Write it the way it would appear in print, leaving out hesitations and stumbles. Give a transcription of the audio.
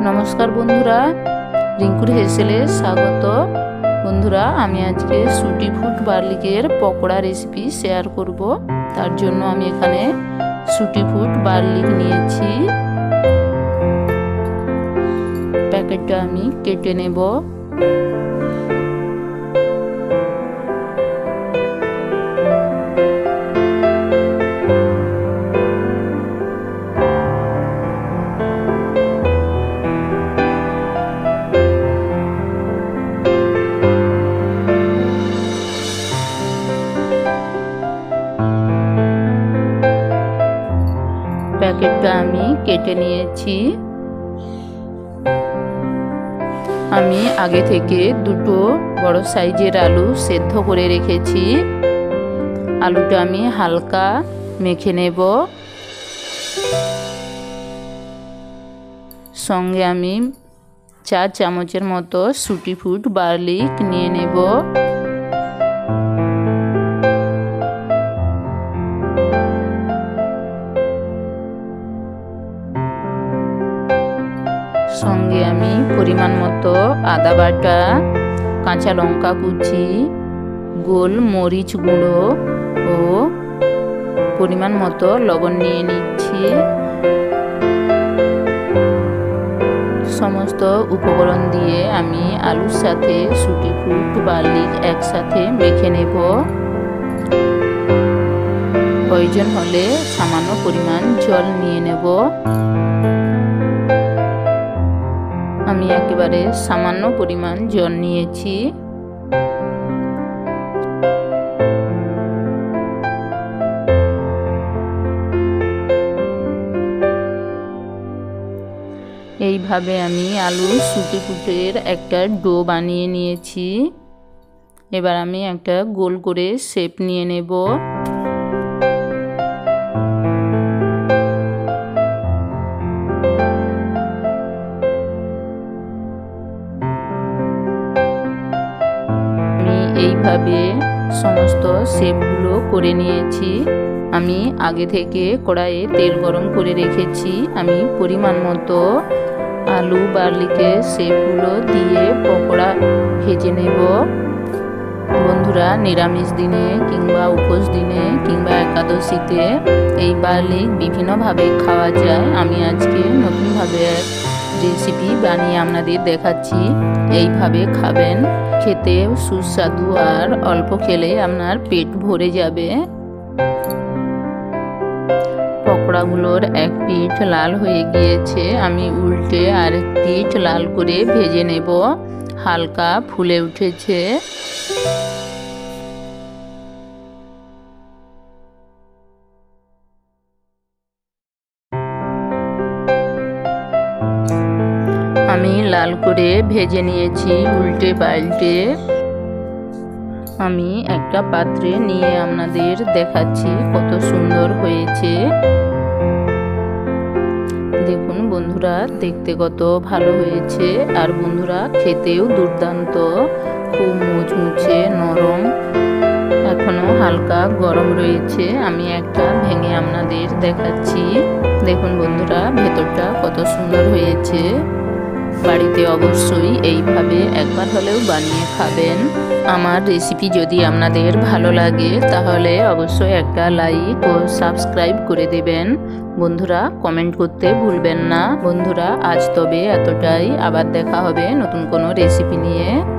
नमस्कार बंधुरा रिंकुर हेसेले स्वागत। बंधुरा आमी आजके सुटी फुट बार्लिकेर पकोड़ा रेसिपि शेयर करब। तार जोन्नो आमी एखाने सुटी फुट बार्लिक नियेछि। पैकेटटा आमी केटे नेब। पैकेटटा आमी केटे निয়েছি। আমি আগে থেকে দুটো বড় সাইজের আলু সেদ্ধ করে রেখেছি। আলুটা আমি হালকা মেখে নেব। সঙ্গে আমি 4 চামচের মতো সুটি ফুড বার্লিক নিয়ে নেব। संगे आमी परिमाण मतो आदा बाटा, काँचा लंका कुचि, गोल मरीच गुঁড়ো और परिमाण मतो लवण निये निচ্ছি। समस्त उपकरण दिए आमी आलुर साथे सुटी फुट बार्लिक एक साथे मेखे नेब। प्रयोजन हले सामान्य परिमाण जल निये नेब। আমি একেবারে সামান্য পরিমাণ জল নিয়েছি। এইভাবে আমি আলু সুটি ফুটের একটা ডো বানিয়ে নিয়েছি। এবার আমি একটা গোল করে শেপ নিয়ে নেব। এইভাবে সমস্ত শেপগুলো করে নিয়েছি। আমি আগে থেকে কড়াইয়ে তেল গরম করে রেখেছি। আমি পরিমাণ মতো আলু বার্লিকের শেপগুলো দিয়ে পকোড়া ভেজে নেব। বন্ধুরা নিরামিষ দিনে কিংবা উপোস দিনে কিংবা একাদশীতে এই বার্লিক বিভিন্নভাবে খাওয়া যায়। আমি আজকে নতুনভাবে এক রেসিপি বানিয়ে আপনাদের দেখাচ্ছি। এইভাবে খাবেন, খেতে সুস্বাদু আর অল্প খেলে আপনার পেট ভরে যাবে। পকোড়াগুলোর এক পিঠ লাল হয়ে গিয়েছে। আমি উল্টে আরেক পিঠ লাল করে ভেজে নেব। হালকা ফুলে উঠেছে। আমি লাল করে ভেজে নিয়েছি উল্টে পাল্টে। আমি একটা পাত্রে নিয়ে আপনাদের দেখাচ্ছি কত সুন্দর হয়েছে। দেখুন বন্ধুরা দেখতে কত ভালো হয়েছে আর বন্ধুরা খেতেও দুর্দান্ত, খুব মুচমুচে নরম, এখনো হালকা গরম রয়েছে। আমি একটা ভেঙে আপনাদের দেখাচ্ছি। দেখুন বন্ধুরা ভেতরটা কত সুন্দর হয়েছে। বাড়িতে অবশ্যই এইভাবে একবার হলেও বানিয়ে খাবেন। আমার রেসিপি যদি আপনাদের ভালো লাগে তাহলে অবশ্যই একটা লাইক ও সাবস্ক্রাইব করে দেবেন। বন্ধুরা কমেন্ট করতে ভুলবেন না। বন্ধুরা আজ তবে এতটাই। আবার দেখা হবে নতুন কোনো রেসিপি নিয়ে।